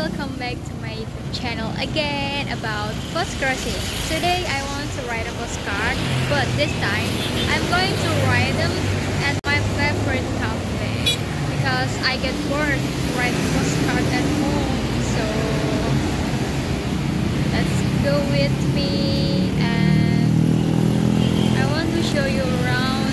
welcome back to my YouTube channel again about postcrossing. Today I want to write a postcard, but this time I'm going to write them at my favorite cafe because I get bored to write postcard at home. So let's go with me and I want to show you around.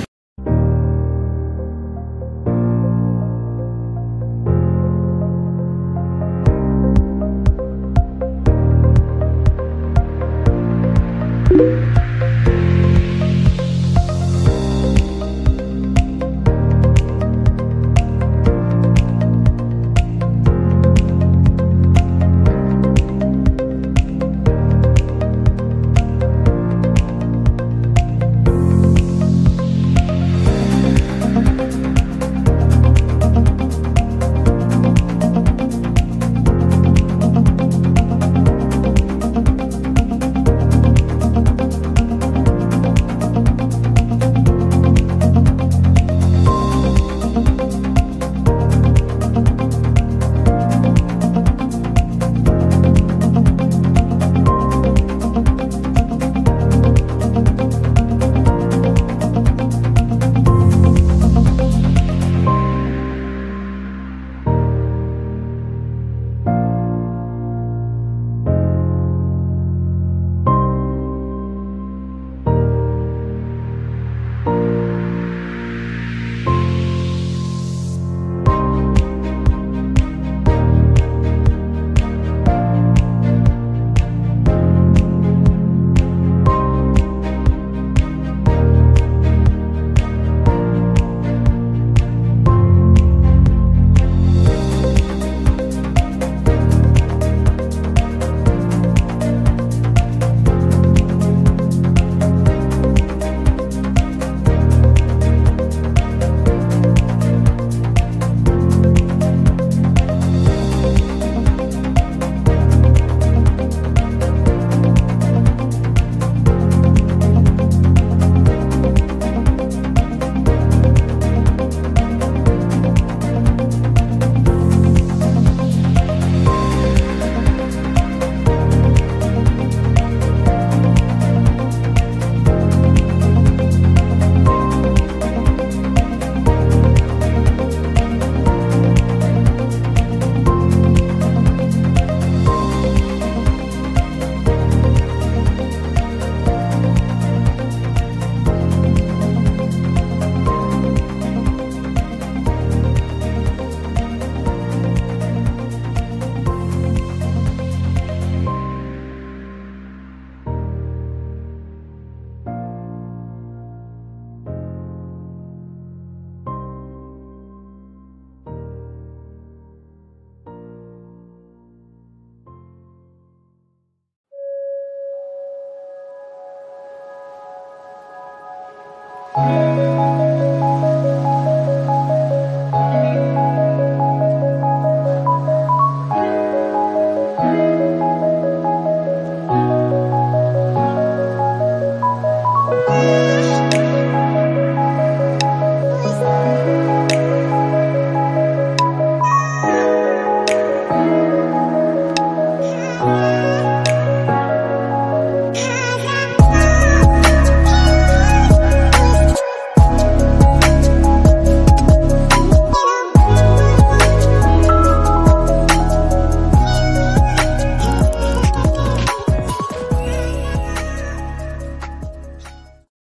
Bye.